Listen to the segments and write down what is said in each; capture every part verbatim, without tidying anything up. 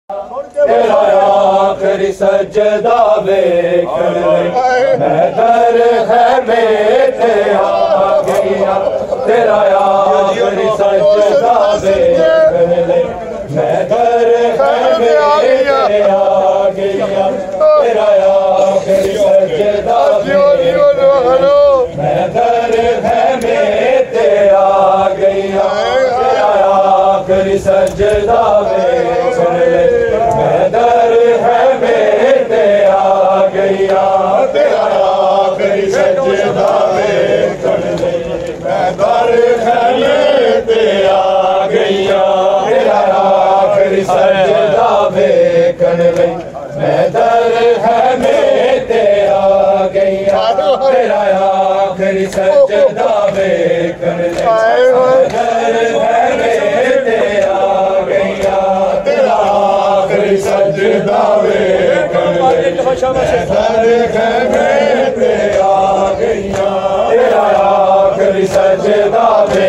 तेरा आखिरी सजदा वेखण मैं दर है मेरे आ गया। तेरा आखिरी सजदा वेखण मैं दर है मेरे आ गया। तेरा आखिरी सजदा मैं दर है मेरे आ गया। तेरा आखिरी सजदा वेखण मैं दर है मेरे आ गया। तेरा आखिरी सजदा वेखण मैं दर है मेरे आ गया। तेरा आखिरी सजदा वेखण मैं दर है मेरे आ गया। तेरा आखिरी सजदा वेखण मैं दर है मेरे आ गया। तेरा आखिरी सजदा वेखण मैं दर है मेरे आ गया। तेरा आखिरी सजदा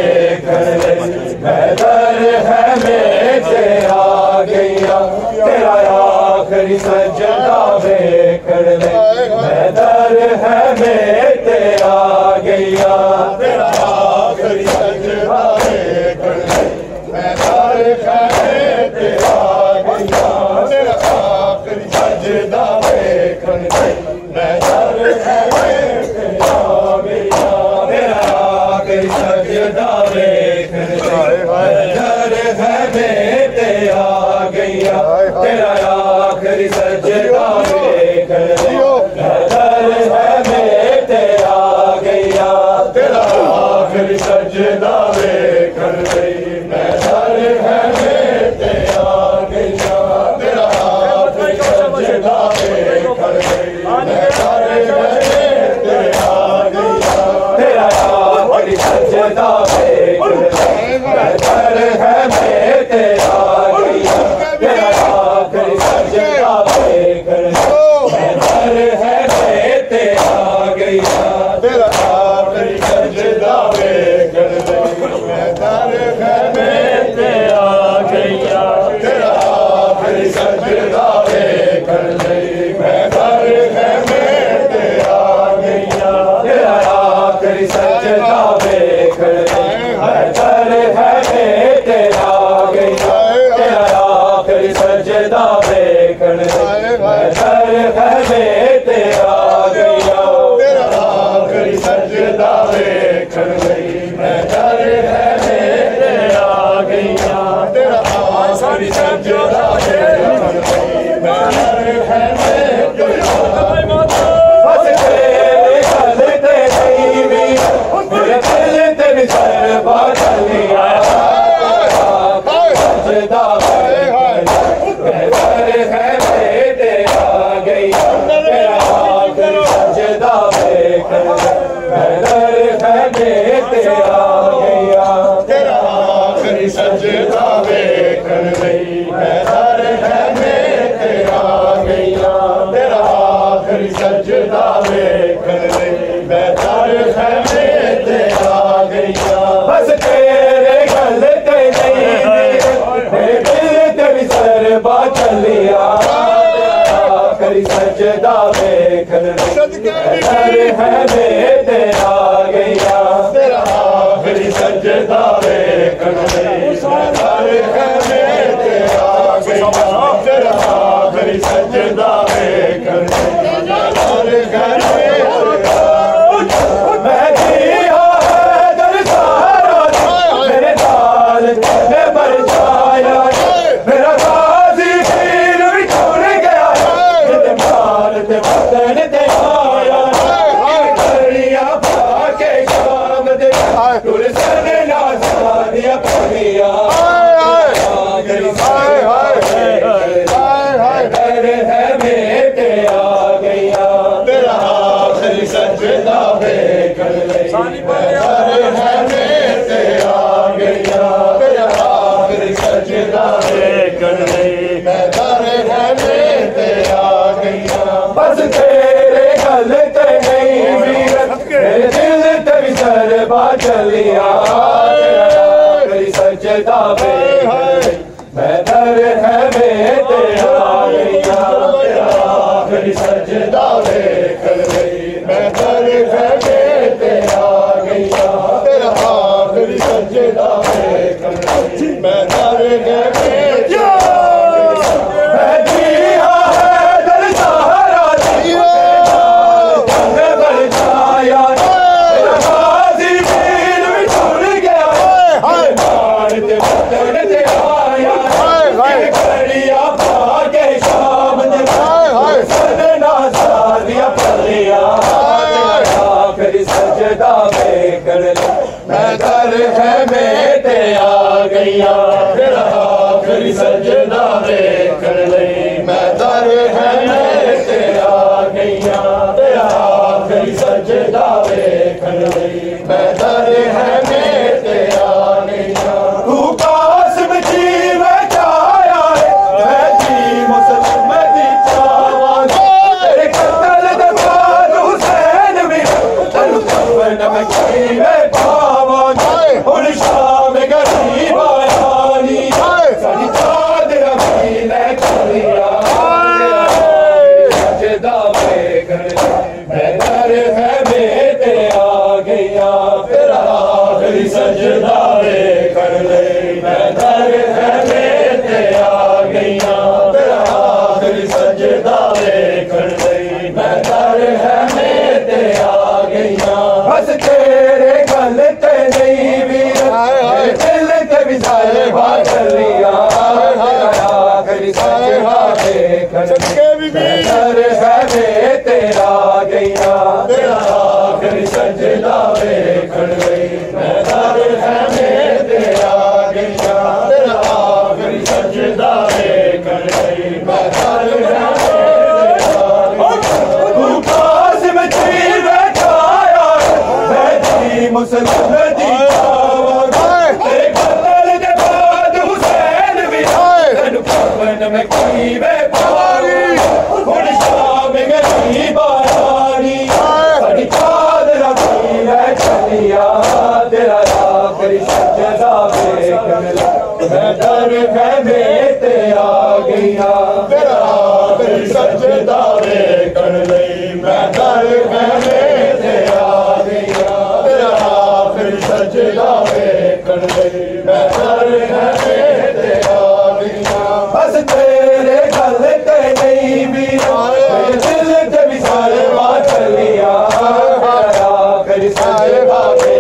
वेखण मैं दर है मेरे आ गया। तेरा आखिरी सजदा वेखण मैं दर है मेरे आ गया। तेरा आखिरी सजदा वेखण मैं दर है मेरे आ गया। तेरा आखिरी सजदा वेखण मैं दर है मेरे आ गया। तेरा आखिरी सजदा वेखण मैं दर है मेरे आ गया। तेरा आखिरी सजदा वेखण मैं दर है मेरे आ गया। तेरा आखिरी सजदा वेखण मैं दर है मेरे आ गया। तेरा आखिरी सजदा वेखण मैं दर है मेरे आ गया। तेरा आखिरी सजदा वेखण मैं दर है मेरे आ गया। तेरा आखिरी सजदा वेखण मैं दर है मेरे आ गया। तेरा आखिरी सजदा वेखण मैं दर है मेरे आ गया। तेरा आखिरी सजदा वेखण मैं दर है मेरे आ गया। तेरा आखिरी सजदा वेखण मैं दर है मेरे आ गया। तेरा आखिरी सजदा वेखण मैं दर है मेरे आ गया। तेरा आखिरी सजदा वेखण मैं दर है मेरे आ गया। तेरा आखिरी सजदा वेखण मैं दर है मेरे आ गया। बस तेरे गल ते नहीं भी मेरे दिल ते निसर बादलिया। सजदा वेखण मैं दर है मेरे आ गया। तेरा आखिरी सजदा वेखण मैं दर है मेरे आ गया। तेरा आखिरी सजदा वेखण मैं दर है मेरे आ गया। तेरा आखिरी सजदा वेखण मैं दर है मेरे आ गया। बस तेरे गल ते नहीं मेरे दिल ते भी सर बादलिया। आखिरी सजदा वेखण मैं दर है मेरे आ गया। तेरा आखिरी सजदा वेखण मैं दर है मेरे आ गया। तेरा आखिरी सजदा वेखण मैं दर है मेरे आ गया। मैं जिया है दर सहारा मेरे दाल में मर जाया। मेरा गाजी पीर भी छोड़ गया। जिते मार ते वतन ते आया। करिया भाके शाम दे तुर सन ना सादिया पड़िया। आखिरी सजदा दर है मेरे आ गया। तेरा आखिरी सजदा वेखण मैं दर है मेरे आ गया। तेरा आखिरी सजदा वेखण मैं दर है मेरे आ गया। बस तेरे गल ते नहीं वीर मेरे दिल ते भी सर बादलिया। तेरा आखिरी सजदा वेखण मैं दर है मेरे सजदा वेखण लई मैं दर खैमे ते आ गईया तेरा आखिरी सजदा वेखण लई मैं दर खैमे ते आ मैं जिया है दर सहारा जियो जंग बल जाया तेरा गाजी वीर भी छुड़ गया हाय मान ते बदन ते आया हाय हाय कड़िया भागे शाम दे हाय हाय सजना सादिया पलिया आखिरी सजदा वेखण लई मैं दर खैमे ते आ गईया तेरा आखिरी सजदा वेखण लई मैं दर खैमे ते आ गईया तेरा आखिरी सजदा वेखण लई मैं दर खैमे ते आ गईया तू कासिम जी में छाया है मैं जी मुसलम दी चावा तेरे कत्ल दे बाद हुसैन भी तनु कफन में की में पावा हुन शाम गरीब आयानी साडी चादर भी ले चलिया सजदा वेखण मैं दर खैमे ते आ गईया तेरा आखिरी सजदा वेखण लई मैं दर खैमे ते आ गईया तेरा आखिरी सजदा वेखण लई मैं दर खैमे ते आ गईया बस तेरे गल ते नहीं वीर दिल ते विसाल चलिया आखिरी सजदा वेखण मैं दर खैमे ते आ गईया तेरा आखिरी सजदा वेखण लई मैं दर खैमे ते आ गईया तेरा आखिरी सजदा वेखण लई मैं दर खैमे ते आ गईया तू कासिम जी में छाया मैं जी मुसलम दी चावा तेरे कत्ल दे बाद हुसैन भी तनु कफन में की में पावी हुन शाम गरीब आयानी साडी चादर भी ले चलिया तेरा आखिरी सजदा वेखण लई मैं दर खैमे ते आ गईया तेरा आखिरी सजदा वेखण लई मैं दर खैमे ते आ गईया तेरा आखिरी सजदा वेखण लई मैं दर खैमे ते आ गईया बस तेरे गल ते नहीं वीर दिल ते विसाल चलिया आखिरी सजदा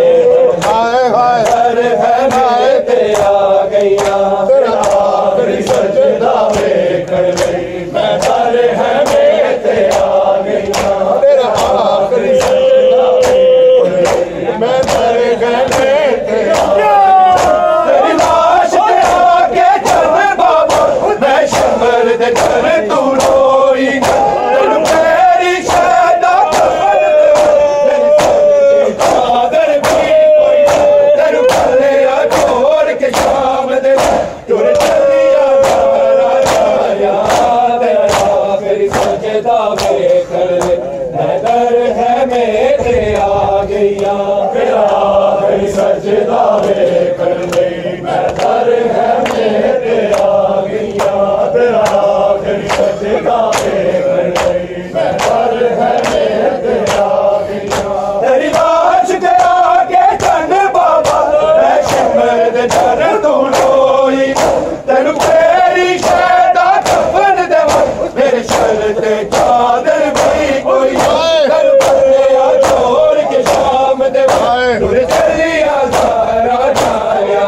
दर खैमे ते आ गईया तेरा आखिरी सजदा वेखण लई मैं दर खैमे ते आ गईया तेरा आखिरी सजदा वेखण लई मैं दर खैमे ते आ तेरी लाश ते आके चल बाबा मैं शंबर दे घर तू रोई तेनू तेरी शहदा चादर भी कोई तेनू भलिया छोड़ के शाम दे तुर चलिया सारा जाया तेरा आखिरी सजदा वेखण लई मैं दर खैमे ते आ गईया तेरा आखिरी सजदा वेखण लई मैं दर खैमे ते आ गईया तेरा आखिरी सजदा वेखण लई मैं दर खैमे ते आ गईया तेरी लाश ते आके चंद बाबा मैं शंबर दे दर तू रोई तेनू तेरी शहदा कफन देवा मेरे शर ते चादर भी कोई तेनू भलिया छोड़ के शाम दे तुर चलिया सारा जाया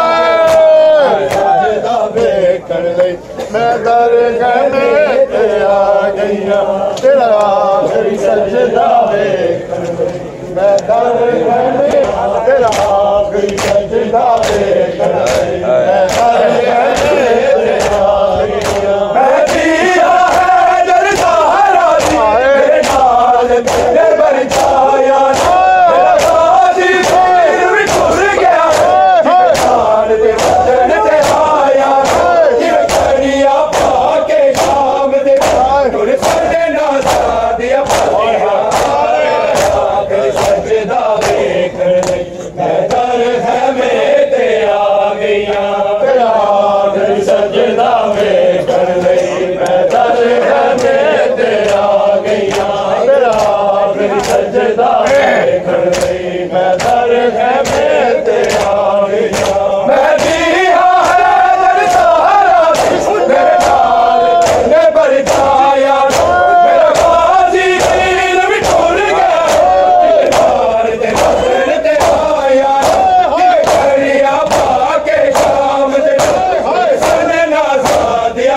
सजदा वेखण लई मैं दर खैमे ते आ गईया तेरा आखिरी सजदा वेखण लई मैं दर खैमे तेरा आखिरी सजदा वेखण लई मैं दर खैमे ते आ गईया मैं जिया है दर सहारा तेरे नाल मेरे बर छाया तेरा गाजी वीर भी छुड़ गया जान दे बदन ते आया जिवें कड़िया भागे शाम दे तुर सजना सादिया पलिया आखिरी सजदा वेखण लई मैं दर खैमे ते आ गईया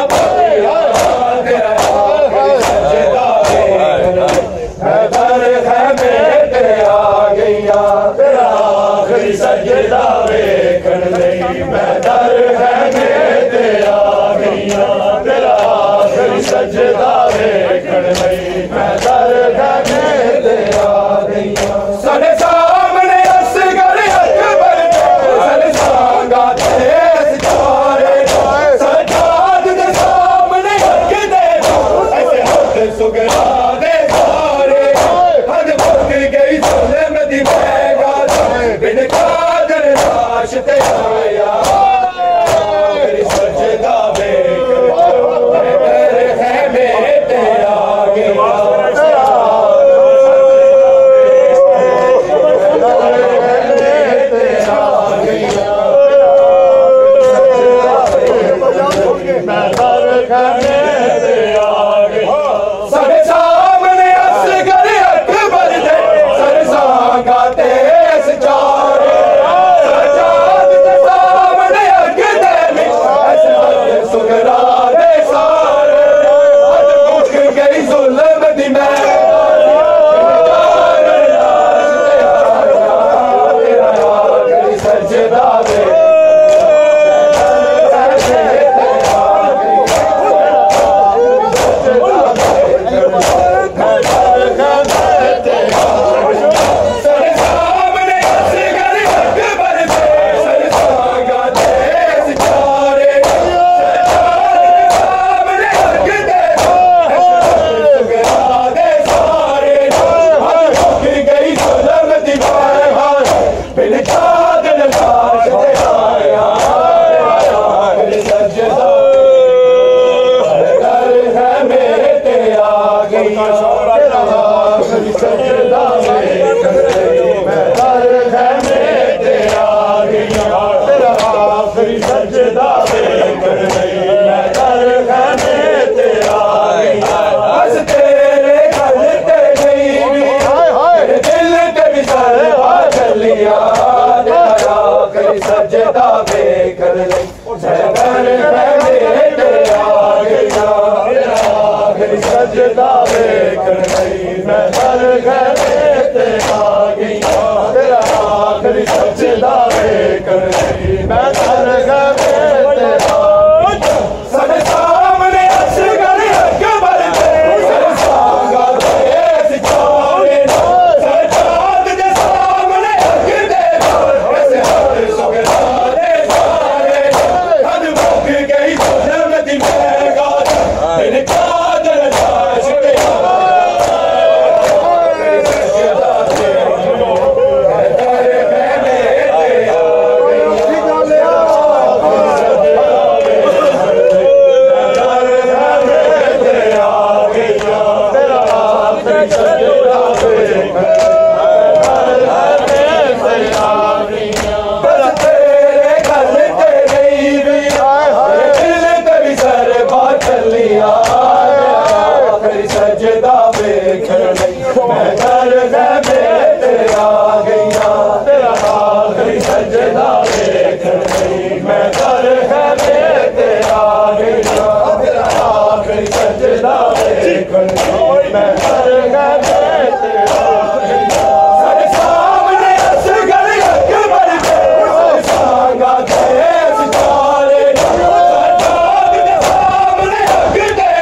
Good day.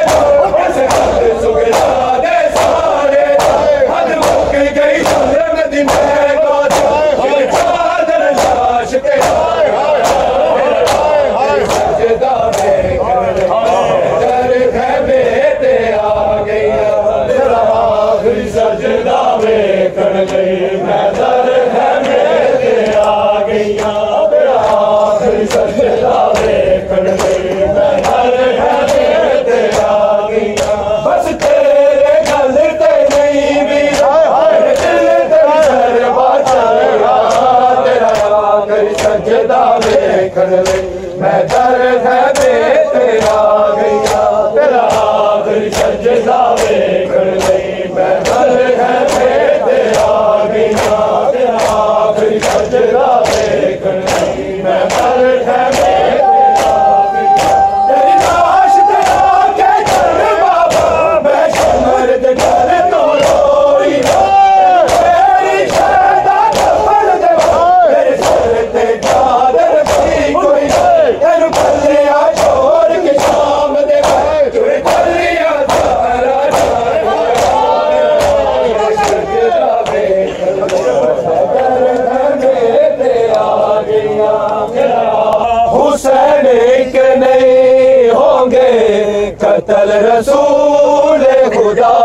कत्ल रसूल खुदा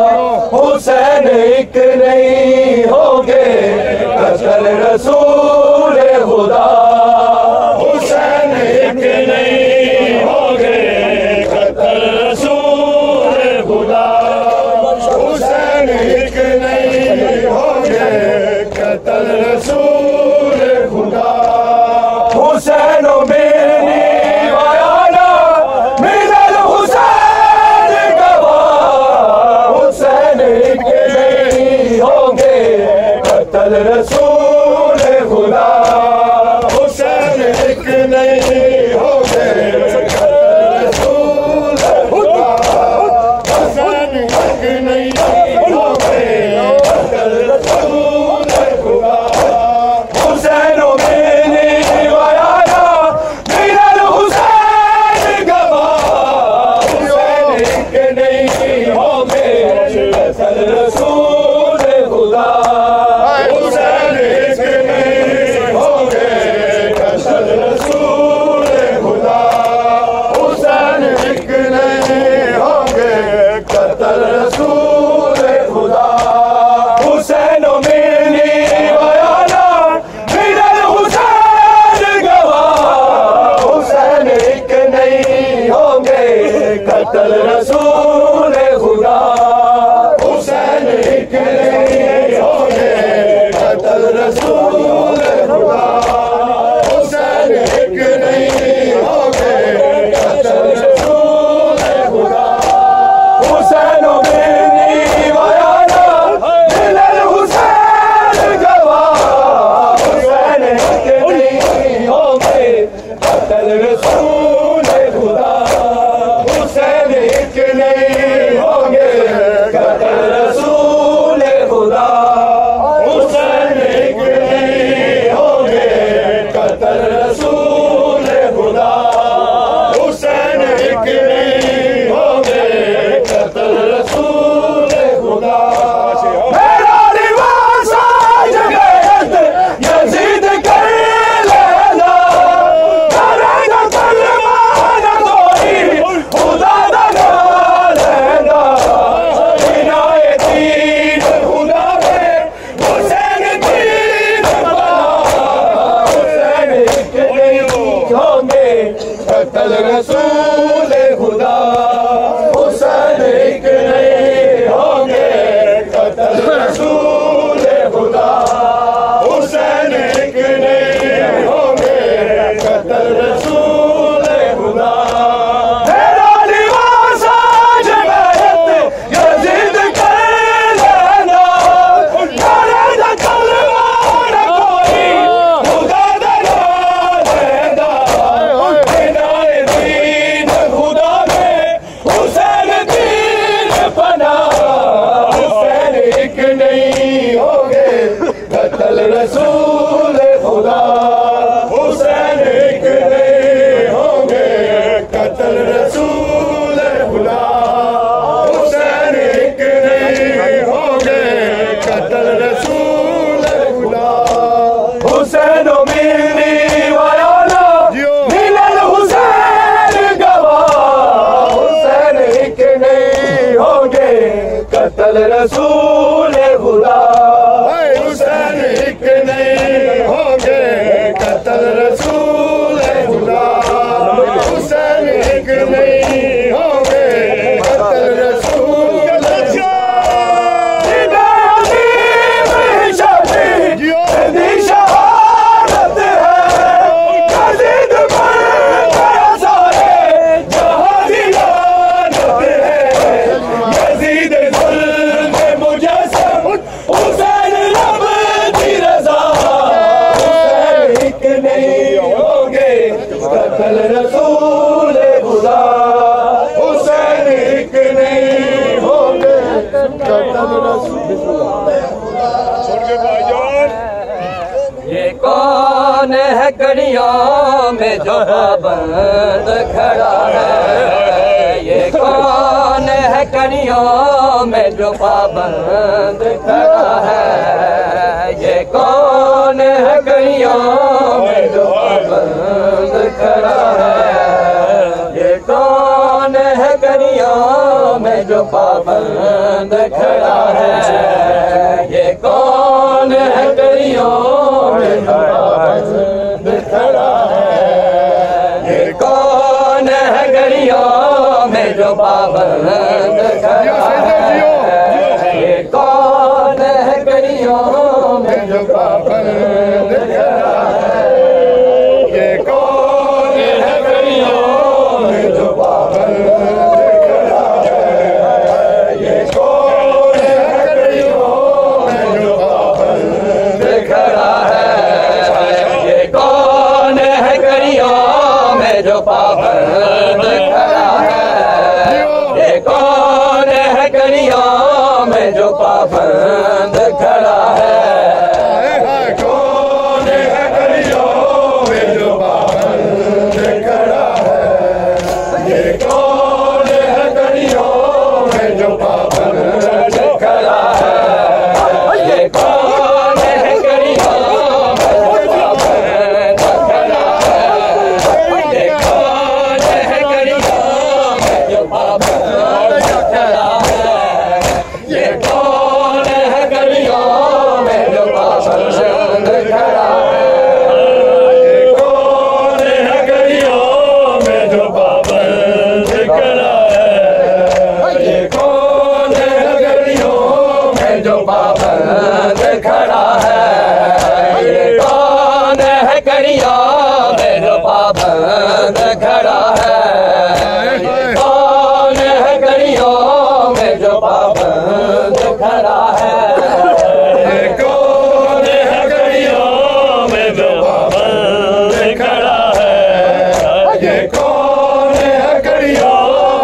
हुसैन एक नहीं होंगे कत्ल रसूल खुदा हुसैन एक नहीं होंगे कत्ल रसूल खुदा हुसैन एक नहीं होंगे कत्ल रसूल खुदा हुसैन मेरी वायाना मिलल हुसैन गवाह हुसैन के नहीं होंगे कत्ल रसूल खुदा हुसैन एक नहीं होंगे कत्ल रसूल खुदा हुसैन एक नहीं होंगे कत्ल रसूल खुदा हुसैन मेरी वायाना मिलल हुसैन गवाह हुसैन एक नहीं होंगे कत्ल रसूल खुदा हुसैन एक नहीं होंगे कत्ल रसूल खुदा हुसैन एक नहीं होंगे कत्ल रसूल खुदा हुसैन मेरी वायाना मिलल हुसैन गवाह हुसैन एक नहीं होंगे कत्ल रसूल खुदा हुसैन एक नहीं होंगे कत्ल रसूल खुदा हुसैन एक नहीं होंगे कत्ल रसूल खुदा हुसैन मेरी वायाना मिलल हुसैन गवाह हुसैन एक नहीं होंगे कत्ल रसूल खुदा हुसैन एक नहीं होंगे कत्ल रसूल खुदा हुसैन एक नहीं होंगे कत्ल रसूल खुदा हुसैन एक नहीं होंगे कत्ल रसूल खुदा मेरा लिबास आज गैरत यजीद कर लेना करेगा कलमा न कोई खुदा दगा लेना इनाए दीन खुदा में हुसैन दीन बना हुसैन एक नहीं होंगे कत्ल रसूल खुदा हुसैन एक नहीं होंगे कत्ल रसूल खुदा हुसैन एक नहीं होंगे कत्ल रसूल खुदा मेरा लिबास आज गैरत यजीद कर लेना करेगा कलमा न कोई खुदा दगा लेना इनाए दीन खुदा में हुसैन दीन बना हुसैन एक नहीं होंगे कत्ल रसूल खुदा हुसैन एक नहीं होंगे कत्ल रसूल खुदा हुसैन एक नहीं होंगे कत्ल रसूल खुदा हुसैन मेरी वायाना मिलल हुसैन गवाह हुसैन एक नहीं होंगे कत्ल रसूल खुदा हुसैन एक नहीं होंगे कत्ल रसूल खुदा हुसैन एक नहीं होंगे कत्ल रसूल खुदा शहादत है यजीद पर गया सारे जहां की लानत है यजीद जुल्म मुजस्सम हुसैन रब की रज़ा हुसैन एक नहीं होंगे कत्ल रसूल खुदा हुसैन एक नहीं होंगे कत्ल रसूल ये कौन है कड़ियों में जो पाबंद खड़ा है ये कौन है कड़ियों में जो पाबंद खड़ा है ये कौन है कड़ियों में जो पाबंद खड़ा है ये कौन है घड़ियों में जो पाबंद खड़ा है, ये कौन है घड़ियों में जो पाबंद खड़ा है, ये कौन है घड़ियों में जो पाबंद खड़ा है, ये कौन है घड़ियों में जो पाबंद खड़ा है, ये कौन है घड़ियों में जो पाबंद खड़ा है, ये कौन है घड़ियों में जो पाबंद खड़ा है, ये कौन है घड़ियों में जो पाबंद खड़ा है, ये कौन है घड़ियों में जो पाबंद खड़ा है, कौन है घड़ियों में जो पाबंद खड़ा है, ये कौन है घड़ियों में जो पाबंद खड़ा है, ये कौन है घड़ियों में जो पाबंद खड़ा है, ये कौन है घड़ियों में जो पाबंद खड़ा है, ये कौन है घड़ियों में जो पाबंद खड़ा है, ये कौन है घड़ियों में जो पाबंद खड़ा है, ये कौन है घड़ियों में जो पाबंद खड़ा है, ये कौन है घड़ियों में जो पाबंद खड़ा है, ये कौन है घड़ियों में जो पाबंद खड़ा है, ये कौन है घड़ियों में जो पाबंद खड़ा है, ये कौन है घड़ियों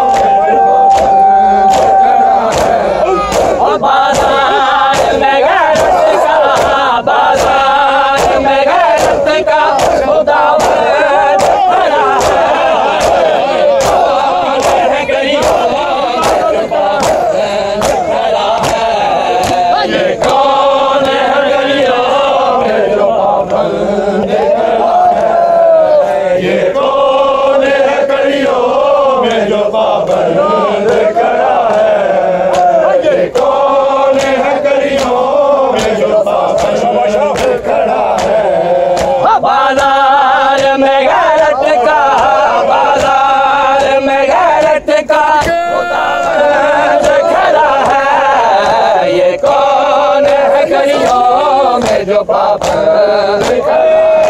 और बाजार में गैरत का, बाजार में गैरत का खुदावंद खड़ा है, कौन है घड़ियों में जो पाबंद खड़ा है, ये कौन है घड़ियों में जो पाबंद खड़ा है, ये कौन है घड़ियों में जो पाबंद खड़ा है, ये कौन है घड़ियों में जो पाबंद खड़ा है, बाजार में गैरत का, बाजार में गैरत का खुदावंद खड़ा है, ये कौन है घड़ियों में जो पाबंद खड़ा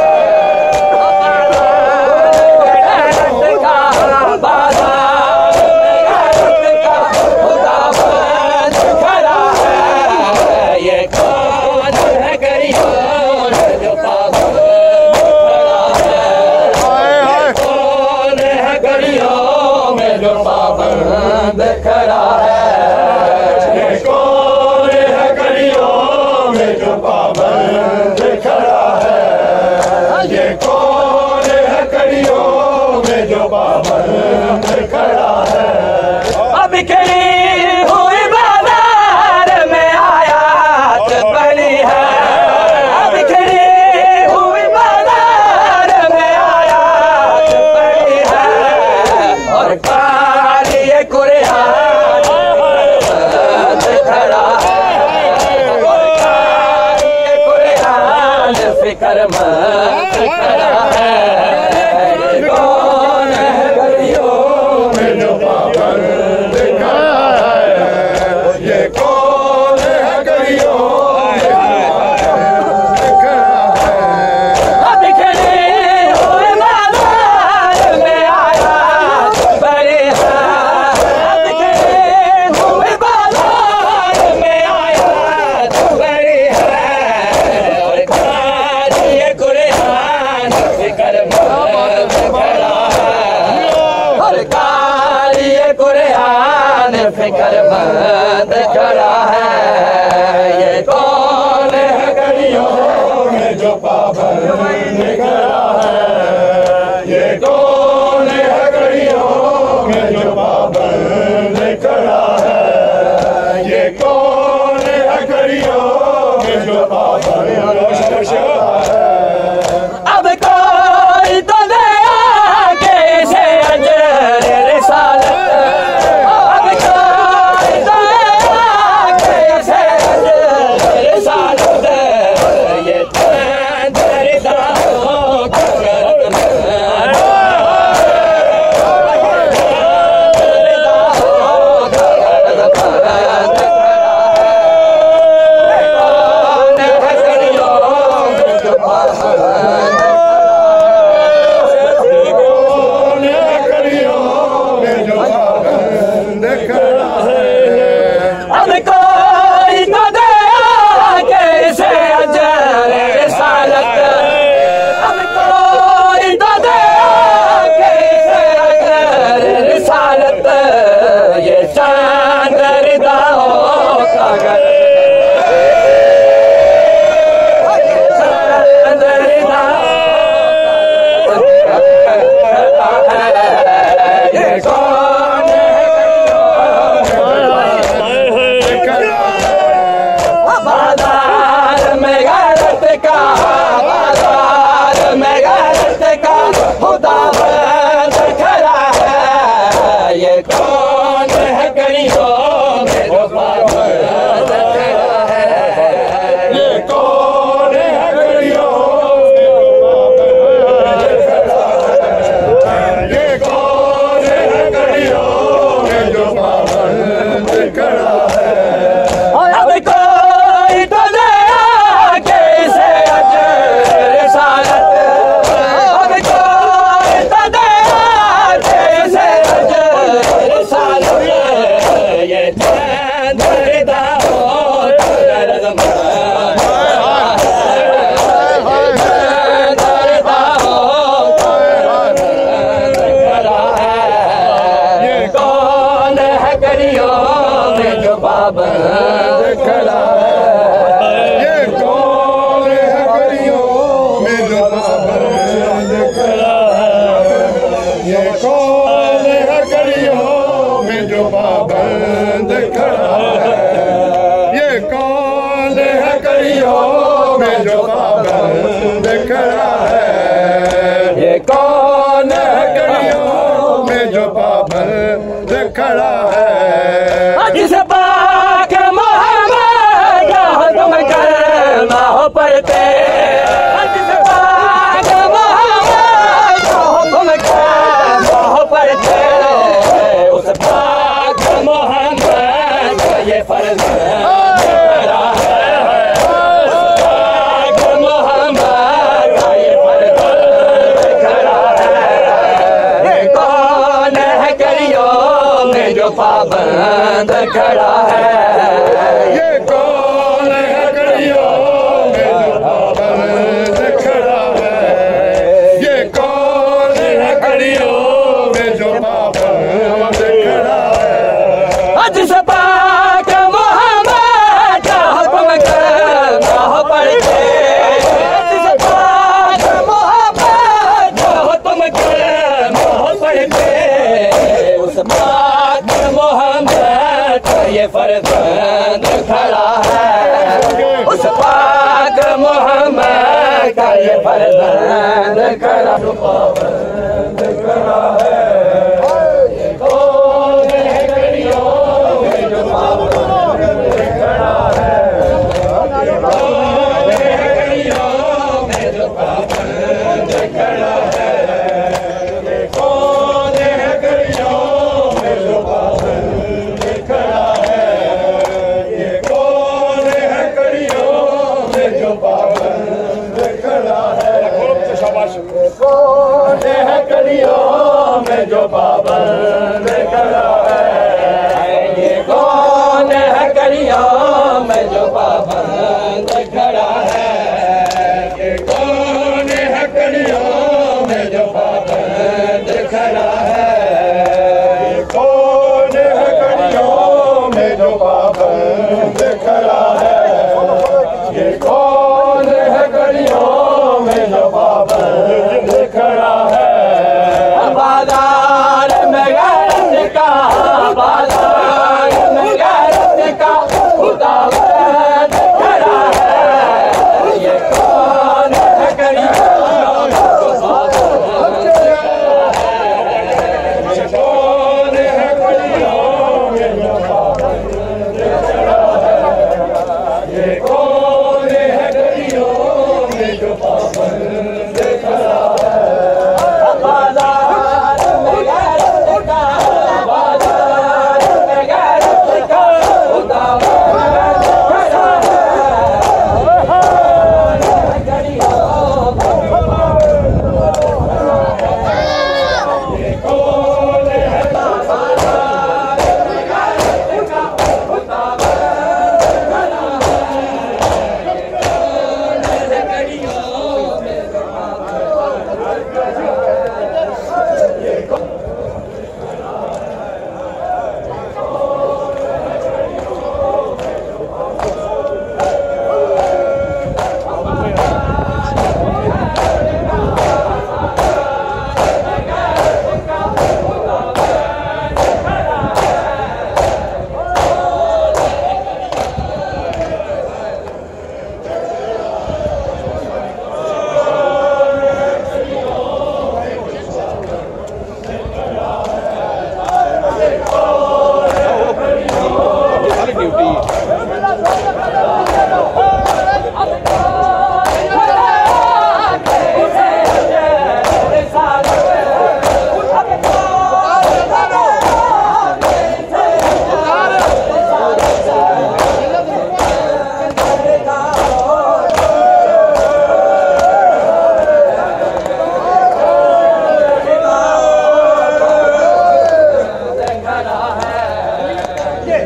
है, बाजार में गैरत का खुदावंद खड़ा है, ये कौन है घड़ियों में जो पाबंद कौन है घड़ियों में जो पाबंद खड़ा है, ये कौन है घड़ियों में जो पाबंद खड़ा है, ये कौन है घड़ियों में जो पाबंद खड़ा है, अब बिखरी हुई बाजार में आयात बनी है, अब बिखरी हुई बाजार में आयात बनी है, और काली कुरान खड़ा है, और काली कुरान फिक्रमंद खड़ा है, ये कौन है घड़ियों में जो पाबंद खड़ा है, ये कौन है घड़ियों में जो पाबंद खड़ा है, अब बिखरी हुई बाजार में आयात बनी है, अब बिखरी हुई बाजार में आयात बनी है, और काली कुरान फिक्रमंद खड़ा है, और काली कुरान फिक्रमंद खड़ा है, ये कौन है घड़ियों में जो पाबंद खड़ा है, ये कौन है घड़ियों में जो पाबंद खड़ा है, ये कौन है घड़ियों में जो पाबंद खड़ा है, अब कोई तो दया के से अजर रिसालत पाबंद खड़ा है। ये कौन है गलियों में जो पाबंद खड़ा है। ये कौन है गलियों में जो पाबंद खड़ा है। जिस पाक मोहम्मद का हुक्म करना हो पड़ते, जिस पाक मोहम्मद का हुक्म करना हो पड़ते, उस पाक मोहम्मद का ये फर्जंद खड़ा है। उस पाक मोहम्मद का ये फर्जंद खड़ा पाबंद खड़ा है। ये कौन है गलियों में जो पाबंद खड़ा है। ये कौन है गलियों में जो पाबंद खड़ा है। ये कौन है गलियों में जो पाबंद खड़ा है। ये कौन है गलियों में जो पाबंद खड़ा है। शाबाश। कौन है गलियों में जो पाबंद खड़ा है। ये कौन है गलियों में जो पाबंद खड़ा है। ये कौन है गलियों में जो पाबंद खड़ा है। ये कौन है गलियों में जो पाबंद खड़ा है। ये कौन है गलियों में जो पाबंद खड़ा है। बाजार में गैरत का, बाजार में गैरत का खुदावंद खड़ा है। ये कौन है गलियों में जो पाबंद खड़ा है। ये कौन है गलियों में जो पाबंद खड़ा है। ये कौन है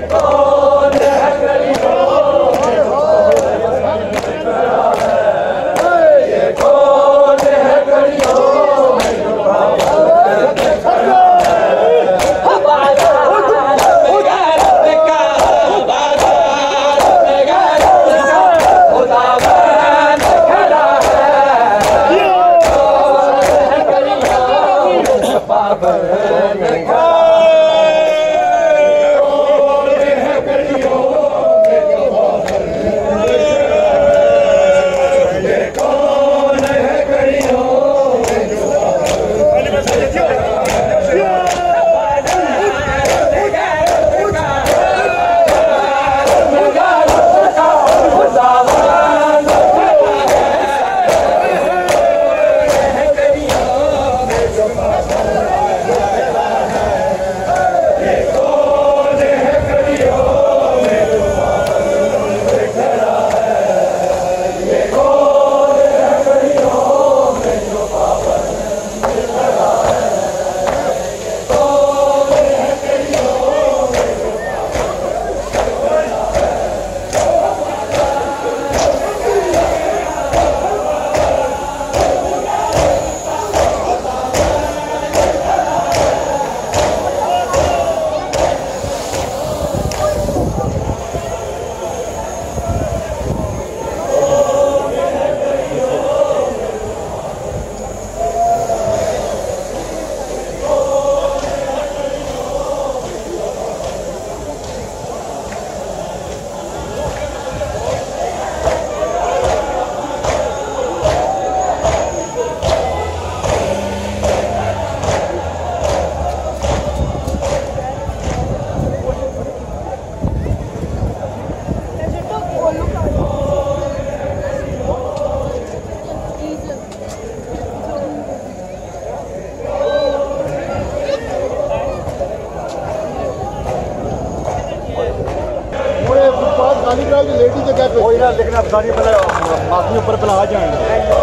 लेडी जगह पे कोई ना, लेकिन अफसानी पहले आदमी ऊपर पहले आ जाएंगे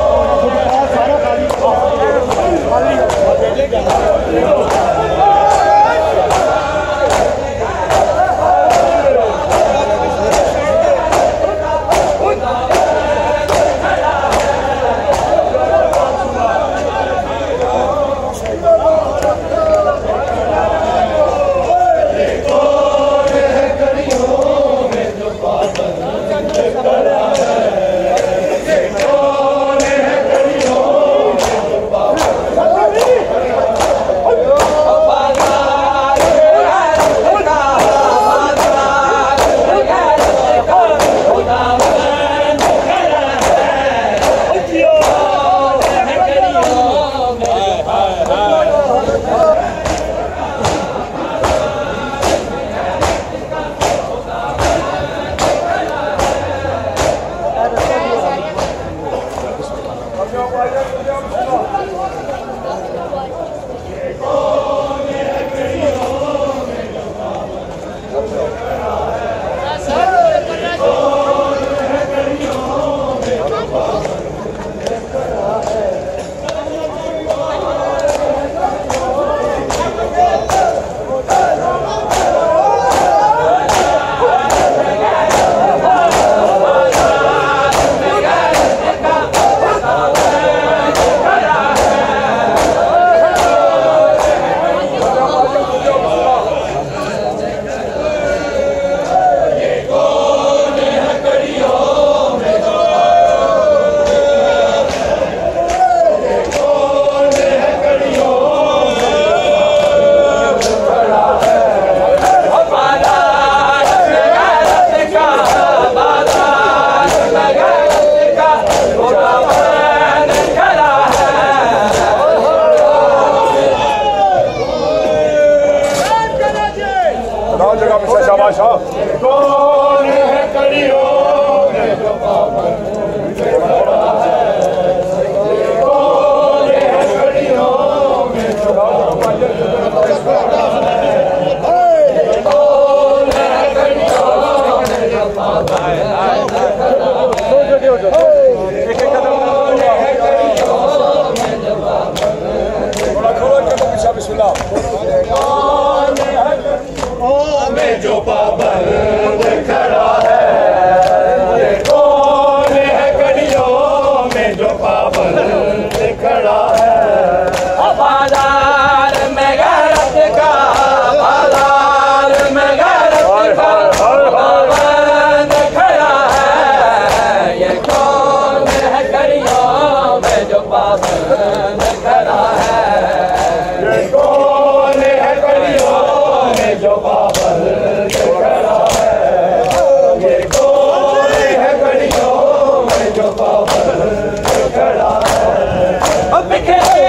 सारा खाली बिस्मिल्लाह। में जो पाबंद खड़ा है, ये कौन है गलियों में जो पाबंद खड़ा है। बाजार में गैरत का, बाजार में गैरत का पाबंद खड़ा है, ये कौन है गलियों में जो पाबंद खड़ा है। ये कौन है गलियों में जो पाबंद खड़ा है, ये कौन है गलियों में जो पाबंद खड़ा है। बिखरे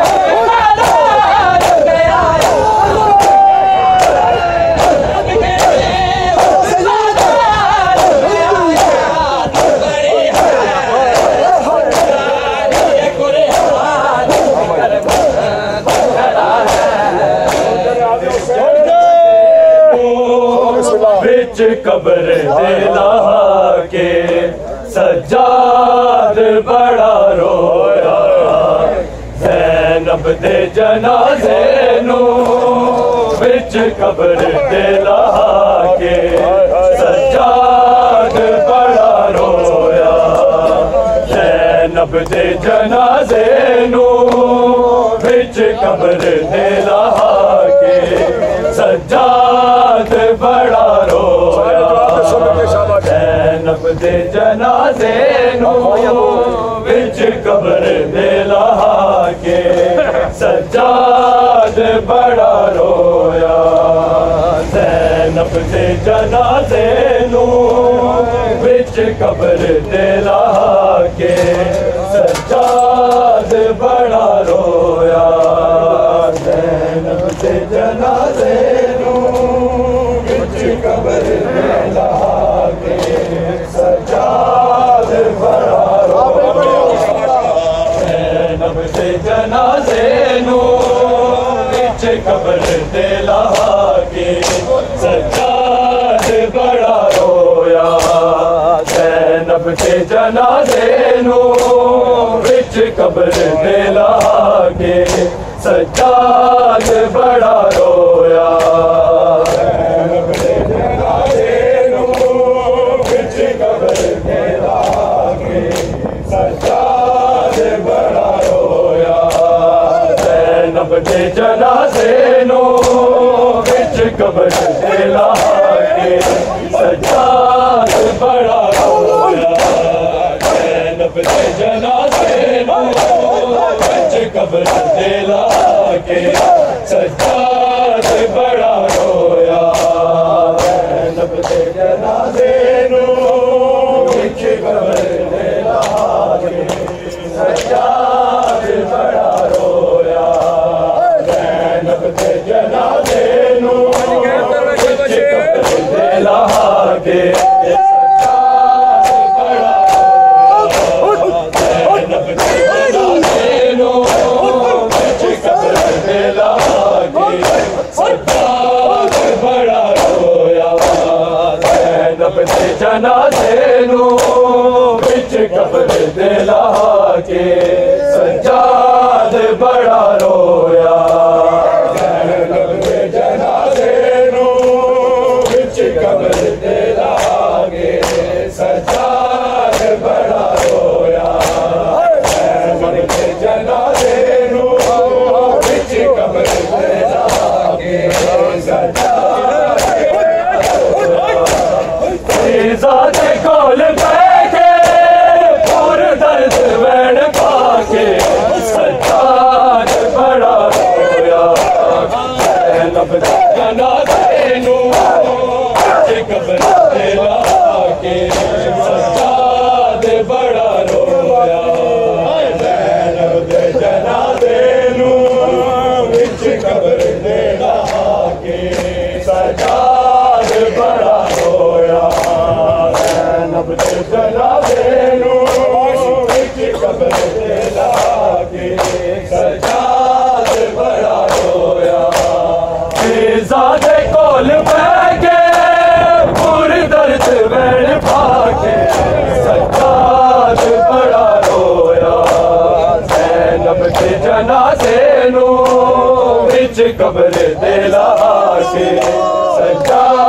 बिच कब्र दिला के सज्जाद बड़ा रोया, ज़ैनब दे जनाज़े नू बिच कब्र दिला के सज्जाद बड़ा रोया, ज़ैनब दे जनाज़े नू बिच कब्र दिला के सज्जाद बड़ा रोया, ज़ैनब दे जनाज़े नू विच कब्र दिला के सज्जाद बड़ा रोया, ज़ैनब दे जनाज़े नू विच कब्र दिला के सज्जाद बड़ा रोया, ज़ैनब दे जनाज़े नू विच कब्र दिला के सज्जाद बड़ा रोया, ज़ैनब दे जनाज़े नू विच कब्र दिला के सज्जाद बड़ा रोया, ज़ैनब दे जनाज़े नू विच कब्र दिला के सज्जाद बड़ा रोया, ज़ैनब दे जनाज़े नू विच कब्र दिला के सज्जाद बड़ा रोया, ज़ैनब दे जनाज़े नू विच कब्र दिला के सज्जाद बड़ा रोया, ज़ैनब दे जनाज़े नू विच कब्र दिला के सज्जाद बड़ा रोया, ज़ैनब दे जनाज़े नू विच कब्र दिला के सज्जाद बड़ा रोया, ज़ैनब दे जनाज़े नू विच कब्र दिला के सज्जाद बड़ा रोया, ज़ैनब दे जनाज़े नू विच कब्र दिला के सज्जाद बड़ा रोया, ज़ैनब दे जनाज़े नू विच कब्र दिला के सज्जाद बड़ा रोया, ज़ैनब दे जनाज़े नू विच कब्र दिला के सज्जाद बड़ा रोया, ज़ैनब दे जनाज़े नू विच कब्र दिला के सज्जाद ज़ाते कोल बैठे और दर्द वैन पाके सज्जाद बड़ा रोया, ज़ैनब दे जनाज़े नू विच कब्र दिला के सज्जाद बड़ा रोया, ज़ैनब दे जनाज़े नू विच कब्र दिला के सज्जाद बड़ा रोया, ज़ैनब दे जनाज़े नू विच कब्र दिला के सज्जाद बड़ा रोया, ज़ाते कोल बैठे पूरी दर्द वैन पाके सज्जाद बड़ा रोया, ज़ैनब दे जनाज़े नू विच कब्र दिला के सज्जाद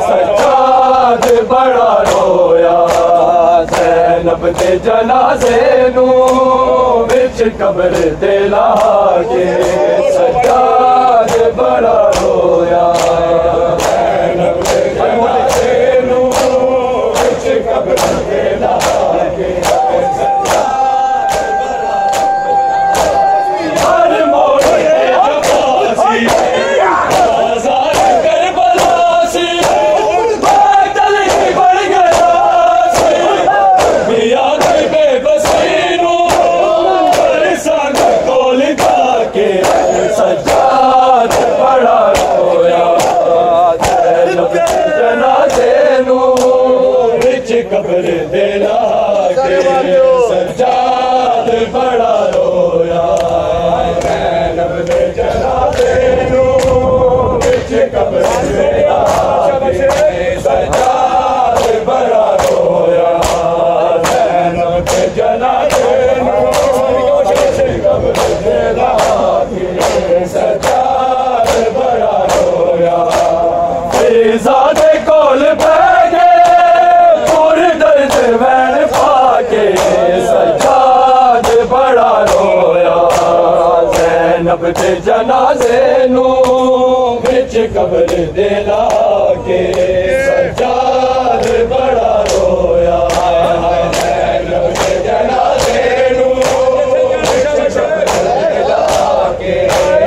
सज्जाद बड़ा रोया ज़ैनब दे जनाज़े नू विच कब्र दे लाके सज्जाद बड़ा रोया ज़ैनब दे जनाज़े नू विच कब्र दे लाके हर मोड़ पे अब्बासी बाज़ार करबला से बादल ही बढ़ गया मियां के बेबसी नू बरसात कोल के सज्जाद बड़ा रोया ज़ैनब दे जनाज़े नू विच कब्र दे लाके सज्जाद बड़ा रोया ज़ैनब दे जनाज़े नू विच कब्र दे लाके सज्जाद बड़ा रोया ज़ैनब दे जनाज़े नू विच कब्र दे लाके सज्जाद बड़ा रोया फिज़ा दे कोल बह गए पुर दर्द वैन पाके सज्जाद बड़ा रोया ज़ैनब दे जनाज़े नू विच कब्र दे लाके सज्जाद बड़ा रोया ज़ैनब दे जनाज़े नू विच कब्र दे लाके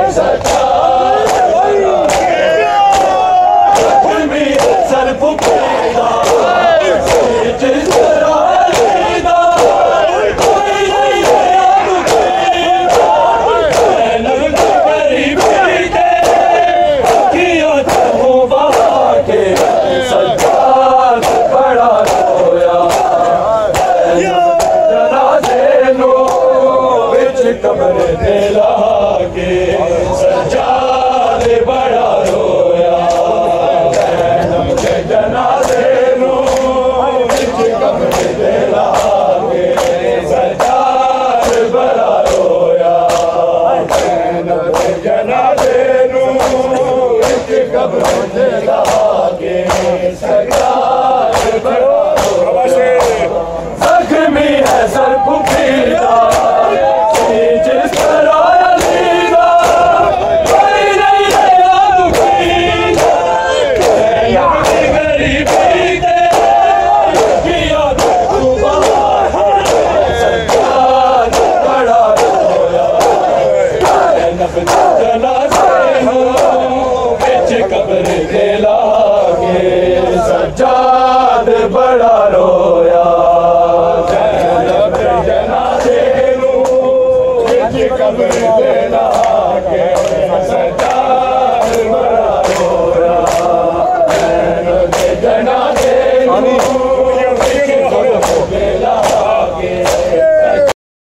सज्जाद बड़ा रोया ज़ुल्मी सर फुकेगा जिस तरह लीदा कोई नहीं गया दुखेगा ज़ैनब दे गरीबी के अखियों चहु बहा के सज्जाद बड़ा रोया ज़ैनब दे जनाज़े नू विच कब्र दे लाके सज्जाद बड़ा रोया ज़ैनब दे जनाज़े नू विच कब्र दे लाके सज्जाद बड़ा रोया ज़ैनब दे जनाज़े नू विच कब्र दे लाके सज्जाद बड़ा रोया ज़ख्मी है सर फुकीदा जिस तरह लीदा कोई नहीं गया दुखीदा ज़ैनब दे गरीबी के अखियों चहु बहा के सज्जाद बड़ा रोया ज़ैनब दे जनाज़े नू विच कब्र दे लाके सज्जाद बड़ा रोया ज़ैनब दे जनाज़े नू विच कब्र दे लाके सज्जाद बड़ा रोया ज़ैनब दे जनाज़े नू